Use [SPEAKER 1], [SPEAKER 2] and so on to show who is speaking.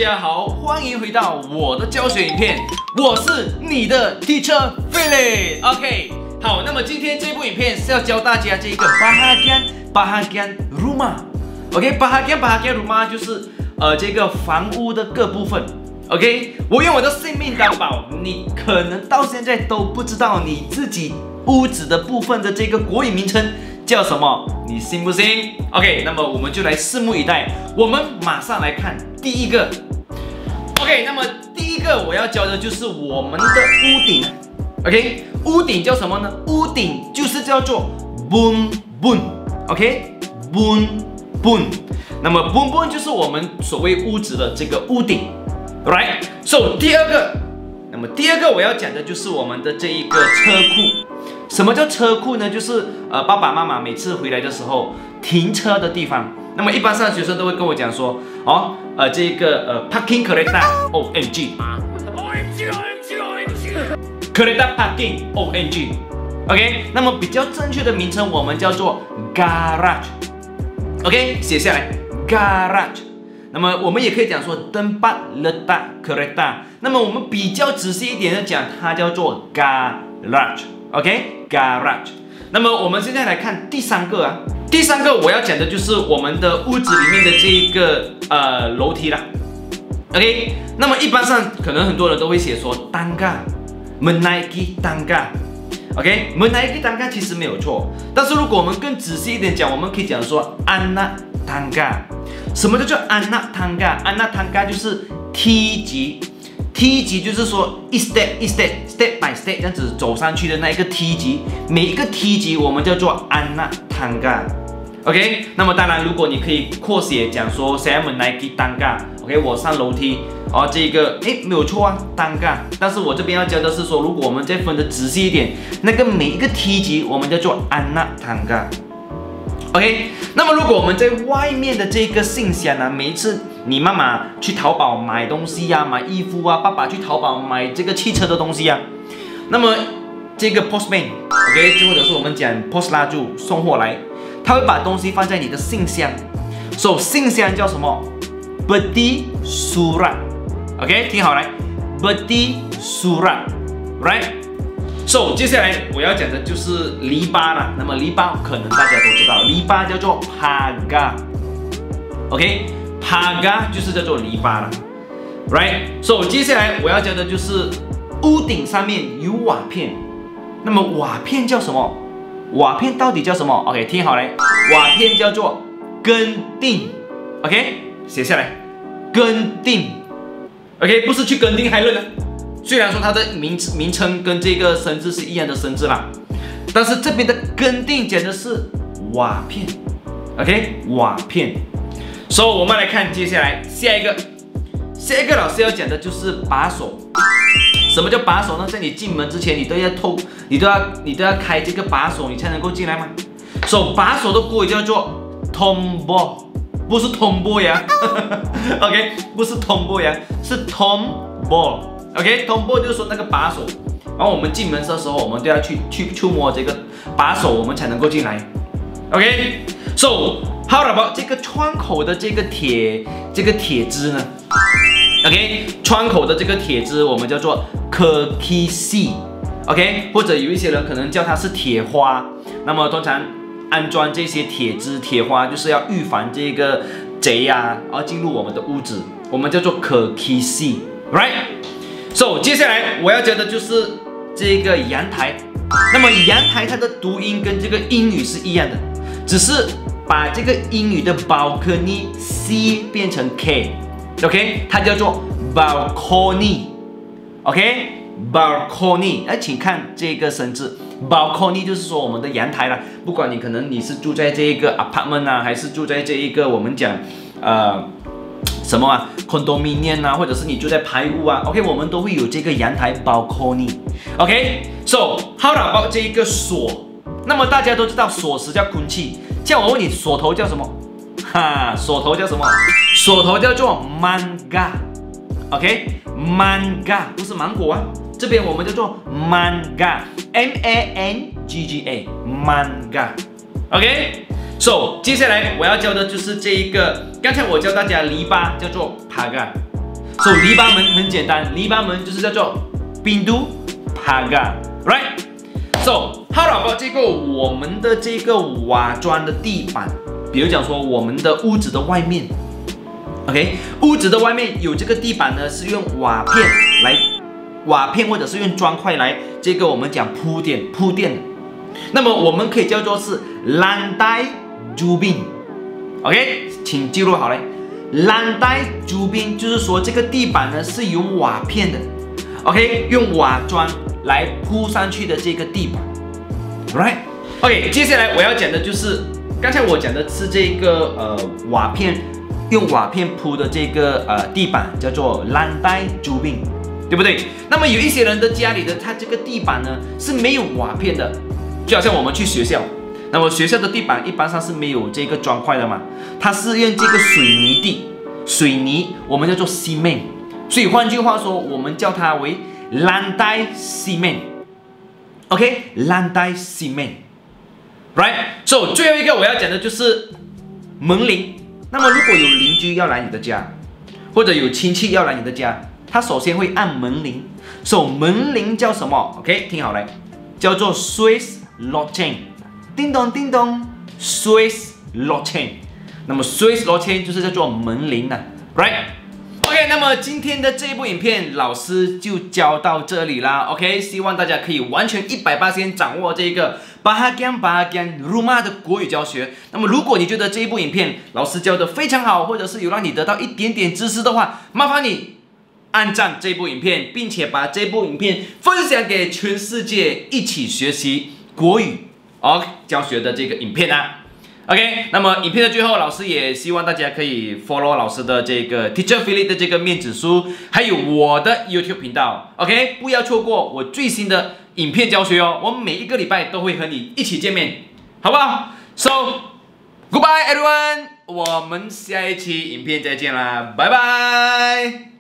[SPEAKER 1] 家好，欢迎回到我的教学影片，我是你的 Teacher Philip。OK， 好，那么今天这部影片是要教大家这个 bahagian rumah。OK，bahagian rumah 就是这个房屋的各部分。OK， 我用我的性命担保，你可能到现在都不知道你自己屋子的部分的这个国语名称叫什么，你信不信 ？OK， 那么我们就来拭目以待。我们马上来看第一个。OK， 那么第一个我要教的就是我们的屋顶。OK， 屋顶叫什么呢？屋顶就是叫做 bun。OK，bun。那么 bun 就是我们所谓屋子的这个屋顶。Right， so 第二个我要讲的就是我们的这一个车库。什么叫车库呢？就是爸爸妈妈每次回来的时候停车的地方。那么一般上学生都会跟我讲说，这个parking kereta OMG kereta parking OMG OK， 那么比较正确的名称我们叫做 garage OK， 写下来 garage。那么我们也可以讲说 tempat letak kereta， 那么我们比较仔细一点的讲，它叫做 garage。OK， garage。那么我们现在来看第三个第三个我要讲的就是我们的屋子里面的这一个楼梯啦。OK， 那么一般上可能很多人都会写说 tangga，menaiki tangga。OK，menaiki tangga 其实没有错，但是如果我们更仔细一点讲，我们可以讲说 anak tangga。什么叫做 anak tangga？anak tangga 就是梯级。梯级就是说一 step by step 这样子走上去的那一个梯级，每一个梯级我们叫做 anak tangga。OK， 那么当然，如果你可以扩写讲说 saya menaiki tangga，OK， 我上楼梯，这个没有错tangga。但是我这边要教的是说，如果我们再分得仔细一点，那个每一个梯级我们叫做 anak tangga。OK， 那么如果我们在外面的这个信箱每一次你妈妈去淘宝买东西买衣服爸爸去淘宝买这个汽车的东西那么这个 postman，OK， 就或者是我们讲 post 拉住送货来，他会把东西放在你的信箱，所以信箱叫什么 ？Peti surat，OK， 听好来 ，Peti surat，right。So 接下来我要讲的就是篱笆啦。那么篱笆可能大家都知道，篱笆叫做 pagar。OK，pagar 就是叫做篱笆啦 ，right？So 接下来我要讲的就是屋顶上面有瓦片。那么瓦片叫什么？瓦片到底叫什么 ？OK， 听好来，瓦片叫做根定。OK， 写下来，根定。OK， 不是去根定海伦虽然说它的名称跟这个生字是一样的生字啦，但是这边的根定讲的是瓦片 ，OK， 瓦片。所以我们来看接下来下一个老师要讲的就是把手。什么叫把手呢？在你进门之前，你都要开这个把手，你才能够进来吗？所以把手的国语叫做 tombol， 不是 tombol 呀，OK， 不是 tombol 呀，是 tombol。OK，tombol 就是说那个把手，然后我们进门的时候，我们都要去触摸这个把手，我们才能够进来。OK，so how about 这个窗口的这个铁枝呢 ？OK， 窗口的这个铁枝我们叫做 kerkisi。OK， 或者有一些人可能叫它是铁花。那么通常安装这些铁枝、铁花，就是要预防这个贼进入我们的屋子，我们叫做 kerkisi，right？So 接下来我要教的就是这个阳台。那么阳台它的读音跟这个英语是一样的，只是把这个英语的 balcony C 变成 K，OK， 它叫做 balcony，OK，balcony。请看这个生字 balcony 就是说我们的阳台啦。不管可能你是住在这一个 apartment 还是住在这一个我们讲什么condominium 或者是你住在排屋OK， 我们都会有这个阳台 balcony。OK，so how about 这一个锁？那么大家都知道锁匙叫空气，这样我问你，锁头叫什么？锁头叫什么？锁头叫做 mangga。OK，mangga 不是芒果这边我们叫做 mangga，mangga。OK，so 接下来我要教的就是这一个，刚才我教大家篱笆叫做 pagar， So 篱笆门很简单，篱笆门就是叫做 pintu pagar，right？So how about 这个我们的这个瓦砖的地板，比如讲说我们的屋子的外面 ，OK， 屋子的外面有这个地板呢，是用瓦片或者是用砖块来这个我们讲铺垫的。那么我们可以叫做是 lantai jubin，OK， 请记录好嘞。lantai jubin 就是说这个地板呢是由瓦片的 ，OK， 用瓦砖来铺上去的这个地板 ，right？OK， 接下来我要讲的就是刚才我讲的是这个瓦片，用瓦片铺的这个地板叫做 lantai jubin， 对不对？那么有一些人的家里的他这个地板呢是没有瓦片的，就好像我们去学校。那么学校的地板一般上是没有这个砖块的嘛，它是用这个水泥我们叫做 cement， 所以换句话说，我们叫它为 lantai cement，OK， lantai cement，right？So 最后一个我要讲的就是门铃。那么如果有邻居要来你的家，或者有亲戚要来你的家，他首先会按门铃。So 门铃叫什么 ？OK， 听好了，叫做 Swiss loceng。叮咚叮咚 ，Swiss loceng。那么 Swiss loceng 就是叫做门铃呐 ，right？OK， 那么今天的这一部影片，老师就教到这里啦。OK， 希望大家可以完全100%掌握这个bahagian rumah 的国语教学。那么如果你觉得这一部影片老师教的非常好，或者是有让你得到一点点知识的话，麻烦你按赞这部影片，并且把这部影片分享给全世界一起学习国语教学的这个影片啊。OK， 那么影片的最后，老师也希望大家可以 follow 老师的这个 Teacher Philip 的这个面子书，还有我的 YouTube 频道。OK， 不要错过我最新的影片教学哦。我每一个礼拜都会和你一起见面，好不好 ？So goodbye everyone， 我们下一期影片再见啦，拜拜。